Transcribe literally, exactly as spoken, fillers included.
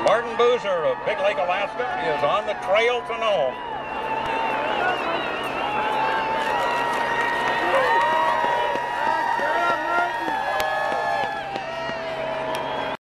Martin Boozer of Big Lake, Alaska is on the trail to Nome.